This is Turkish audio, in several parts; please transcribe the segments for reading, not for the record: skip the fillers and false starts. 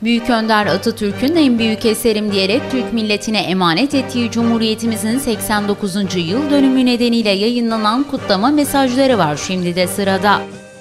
Büyük Önder Atatürk'ün en büyük eserim diyerek Türk milletine emanet ettiği Cumhuriyetimizin 89. yıl dönümü nedeniyle yayınlanan kutlama mesajları var şimdi de sırada.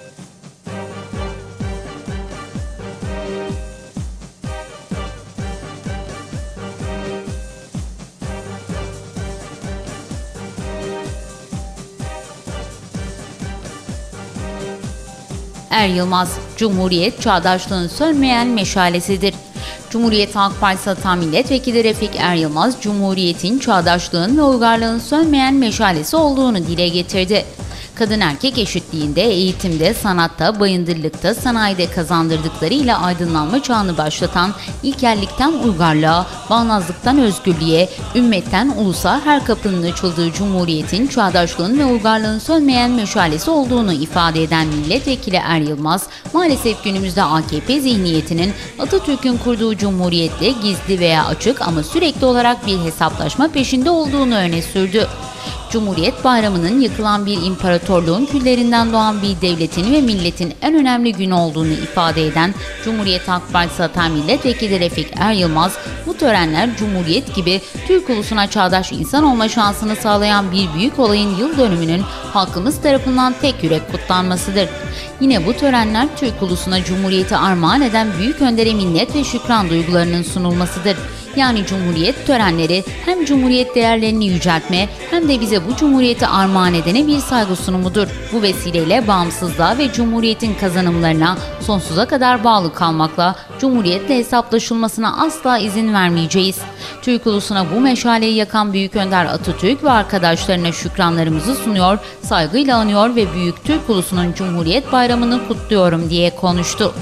Er Yılmaz, Cumhuriyet çağdaşlığın sönmeyen meşalesidir. Cumhuriyet Halk Partisi Atan Milletvekili Refik Er Yılmaz, Cumhuriyet'in çağdaşlığın ve uygarlığın sönmeyen meşalesi olduğunu dile getirdi. Kadın erkek eşitliğinde, eğitimde, sanatta, bayındırlıkta, sanayide kazandırdıklarıyla aydınlanma çağını başlatan, ilkellikten uygarlığa, bağnazlıktan özgürlüğe, ümmetten ulusa her kapının açıldığı Cumhuriyet'in çağdaşlığın ve uygarlığın sönmeyen meşalesi olduğunu ifade eden Milletvekili Er Yılmaz, maalesef günümüzde AKP zihniyetinin Atatürk'ün kurduğu Cumhuriyet'le gizli veya açık ama sürekli olarak bir hesaplaşma peşinde olduğunu öne sürdü. Cumhuriyet Bayramı'nın yıkılan bir imparatorluğun küllerinden doğan bir devletin ve milletin en önemli günü olduğunu ifade eden Cumhuriyet Halk Partisi Atan Milletvekili Refik Er Yılmaz, bu törenler Cumhuriyet gibi Türk ulusuna çağdaş insan olma şansını sağlayan bir büyük olayın yıl dönümünün halkımız tarafından tek yürek kutlanmasıdır. Yine bu törenler Türk ulusuna Cumhuriyeti armağan eden Büyük Önder'e minnet ve şükran duygularının sunulmasıdır. Yani Cumhuriyet törenleri hem Cumhuriyet değerlerini yüceltme hem de bize bu Cumhuriyeti armağan edene bir saygı sunumudur. Bu vesileyle bağımsızlığa ve Cumhuriyet'in kazanımlarına sonsuza kadar bağlı kalmakla Cumhuriyet'le hesaplaşılmasına asla izin vermeyeceğiz. Türk ulusuna bu meşaleyi yakan Büyük Önder Atatürk ve arkadaşlarına şükranlarımızı sunuyor, saygıyla anıyor ve Büyük Türk ulusunun Cumhuriyet Bayramı'nı kutluyorum diye konuştu.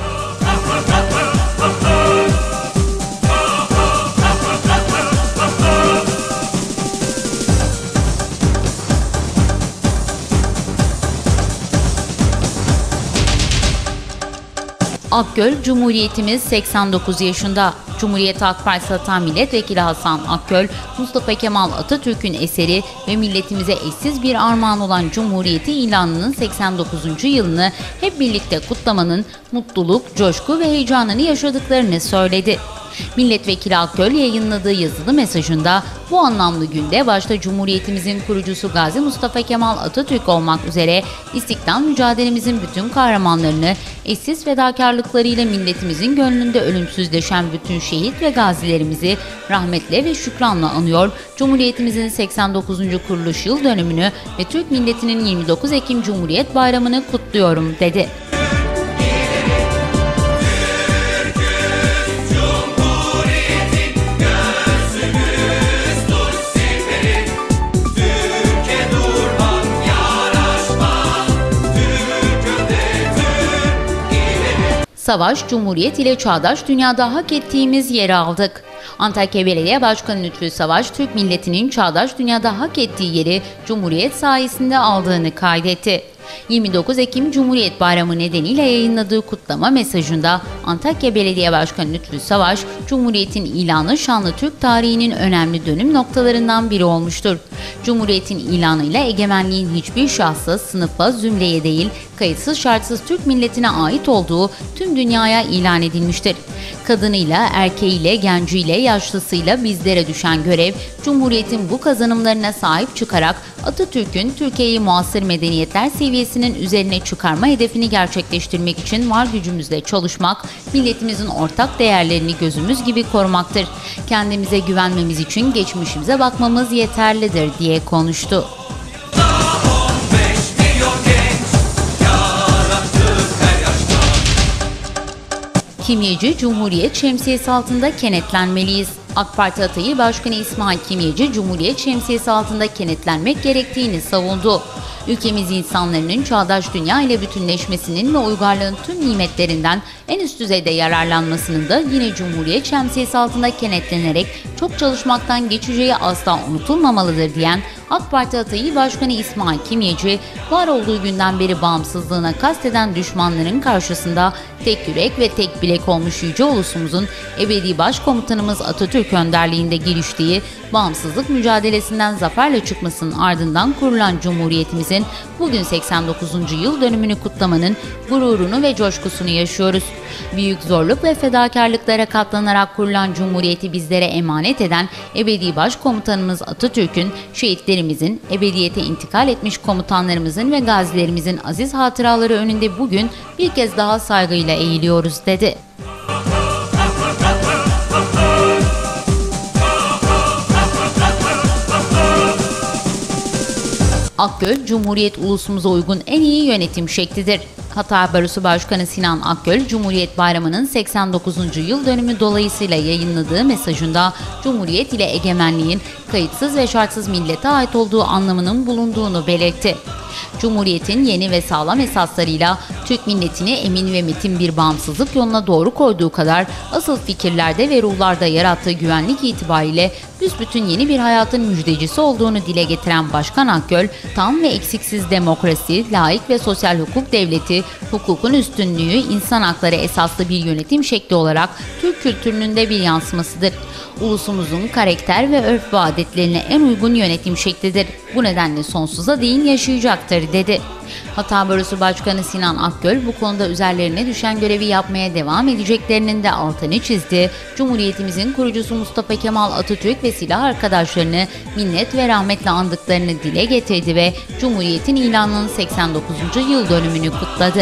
Akgöl, Cumhuriyetimiz 89 yaşında. Cumhuriyet Halk Partisi Atan Milletvekili Hasan Akgöl, Mustafa Kemal Atatürk'ün eseri ve milletimize eşsiz bir armağan olan Cumhuriyeti ilanının 89. yılını hep birlikte kutlamanın mutluluk, coşku ve heyecanını yaşadıklarını söyledi. Milletvekili Akgöl yayınladığı yazılı mesajında bu anlamlı günde başta Cumhuriyetimizin kurucusu Gazi Mustafa Kemal Atatürk olmak üzere istiklal mücadelemizin bütün kahramanlarını eşsiz fedakarlıklarıyla milletimizin gönlünde ölümsüzleşen bütün şehit ve gazilerimizi rahmetle ve şükranla anıyor, Cumhuriyetimizin 89. kuruluş yıl dönümünü ve Türk milletinin 29 Ekim Cumhuriyet Bayramı'nı kutluyorum dedi. Savaş, Cumhuriyet ile çağdaş dünyada hak ettiğimiz yeri aldık. Antakya Belediye Başkanı Lütfü Savaş, Türk milletinin çağdaş dünyada hak ettiği yeri Cumhuriyet sayesinde aldığını kaydetti. 29 Ekim Cumhuriyet Bayramı nedeniyle yayınladığı kutlama mesajında Antakya Belediye Başkanı Lütfü Savaş, Cumhuriyet'in ilanı şanlı Türk tarihinin önemli dönüm noktalarından biri olmuştur. Cumhuriyet'in ilanıyla egemenliğin hiçbir şahsa, sınıfa, zümreye değil, kayıtsız şartsız Türk milletine ait olduğu tüm dünyaya ilan edilmiştir. Kadınıyla, erkeğiyle, genciyle, yaşlısıyla bizlere düşen görev, Cumhuriyet'in bu kazanımlarına sahip çıkarak Atatürk'ün Türkiye'yi muasır medeniyetler seviyesinin üzerine çıkarma hedefini gerçekleştirmek için var gücümüzle çalışmak, milletimizin ortak değerlerini gözümüz gibi korumaktır. Kendimize güvenmemiz için geçmişimize bakmamız yeterlidir diye konuştu. Kimyeci, Cumhuriyet şemsiyesi altında kenetlenmeliyiz. AK Parti adayı Başkanı İsmail Kimyeci, Cumhuriyet şemsiyesi altında kenetlenmek gerektiğini savundu. Ülkemiz insanların çağdaş dünya ile bütünleşmesinin ve uygarlığın tüm nimetlerinden en üst düzeyde yararlanmasının da yine Cumhuriyet şemsiyesi altında kenetlenerek çok çalışmaktan geçeceği asla unutulmamalıdır diyen AK Parti adayı Başkanı İsmail Kimyeci, var olduğu günden beri bağımsızlığına kasteden düşmanların karşısında tek yürek ve tek bilek olmuş yüce ulusumuzun ebedi başkomutanımız Atatürk önderliğinde giriştiği bağımsızlık mücadelesinden zaferle çıkmasının ardından kurulan Cumhuriyetimizin Cumhuriyeti'nin bugün 89. yıl dönümünü kutlamanın gururunu ve coşkusunu yaşıyoruz. Büyük zorluk ve fedakarlıklara katlanarak kurulan Cumhuriyeti bizlere emanet eden ebedi başkomutanımız Atatürk'ün, şehitlerimizin, ebediyete intikal etmiş komutanlarımızın ve gazilerimizin aziz hatıraları önünde bugün bir kez daha saygıyla eğiliyoruz dedi. Akgöl, Cumhuriyet ulusumuza uygun en iyi yönetim şeklidir. Hatay Barosu Başkanı Sinan Akgöl, Cumhuriyet Bayramı'nın 89. yıl dönümü dolayısıyla yayınladığı mesajında Cumhuriyet ile egemenliğin kayıtsız ve şartsız millete ait olduğu anlamının bulunduğunu belirtti. Cumhuriyetin yeni ve sağlam esaslarıyla Türk milletini emin ve metin bir bağımsızlık yoluna doğru koyduğu kadar asıl fikirlerde ve ruhlarda yarattığı güvenlik itibariyle büsbütün yeni bir hayatın müjdecisi olduğunu dile getiren Başkan Akgöl, tam ve eksiksiz demokrasi, laik ve sosyal hukuk devleti, hukukun üstünlüğü, insan hakları esaslı bir yönetim şekli olarak Türk kültürünün de bir yansımasıdır. Ulusumuzun karakter ve örf ve adetlerine en uygun yönetim şeklidir. Bu nedenle sonsuza değin yaşayacaktır dedi. Hatay Barosu Başkanı Sinan Akgöl bu konuda üzerlerine düşen görevi yapmaya devam edeceklerinin de altını çizdi. Cumhuriyetimizin kurucusu Mustafa Kemal Atatürk ve silah arkadaşlarını minnet ve rahmetle andıklarını dile getirdi ve Cumhuriyetin ilanının 89. yıl dönümünü kutladı.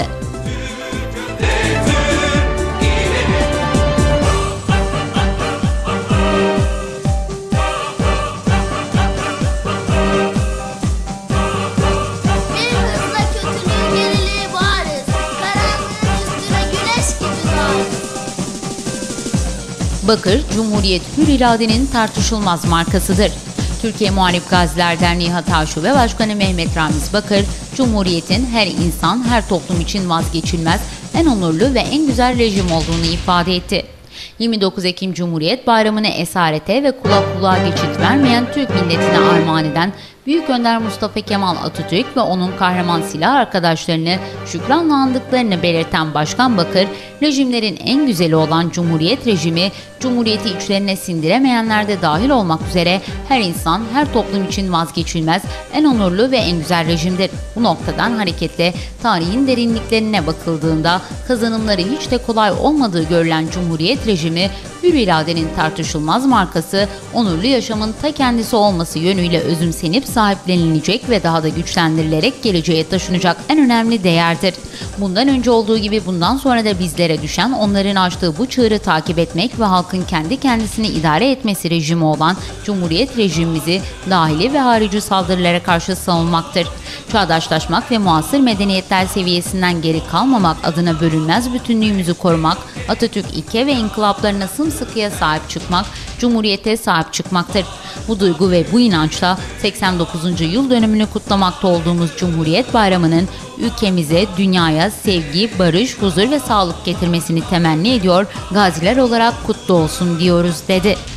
Bakır, Cumhuriyet hür iradenin tartışılmaz markasıdır. Türkiye Muharip Gaziler Derneği Hatay Şube Başkanı Mehmet Ramiz Bakır, Cumhuriyet'in her insan, her toplum için vazgeçilmez, en onurlu ve en güzel rejim olduğunu ifade etti. 29 Ekim Cumhuriyet Bayramı'nı esarete ve kulak kulağa geçit vermeyen Türk milletine armağan eden Büyük Önder Mustafa Kemal Atatürk ve onun kahraman silah arkadaşlarını şükranla andıklarını belirten Başkan Bakır, rejimlerin en güzeli olan Cumhuriyet rejimi, Cumhuriyeti içlerine sindiremeyenler de dahil olmak üzere her insan, her toplum için vazgeçilmez, en onurlu ve en güzel rejimdir. Bu noktadan hareketle tarihin derinliklerine bakıldığında kazanımları hiç de kolay olmadığı görülen Cumhuriyet rejimi, hür iradenin tartışılmaz markası, onurlu yaşamın ta kendisi olması yönüyle özümsenip sahiplenilecek ve daha da güçlendirilerek geleceğe taşınacak en önemli değerdir. Bundan önce olduğu gibi bundan sonra da bizlere düşen onların açtığı bu çığırı takip etmek ve halkın kendi kendisini idare etmesi rejimi olan Cumhuriyet rejimimizi dahili ve harici saldırılara karşı savunmaktır. Çağdaşlaşmak ve muasır medeniyetler seviyesinden geri kalmamak adına bölünmez bütünlüğümüzü korumak, Atatürk ilke ve inkılaplarına sımsıkıya sahip çıkmak, Cumhuriyete sahip çıkmaktır. Bu duygu ve bu inançla 89. yıl dönümünü kutlamakta olduğumuz Cumhuriyet Bayramı'nın ülkemize, dünyaya sevgi, barış, huzur ve sağlık getirmesini temenni ediyor, gaziler olarak kutlu olsun diyoruz dedi.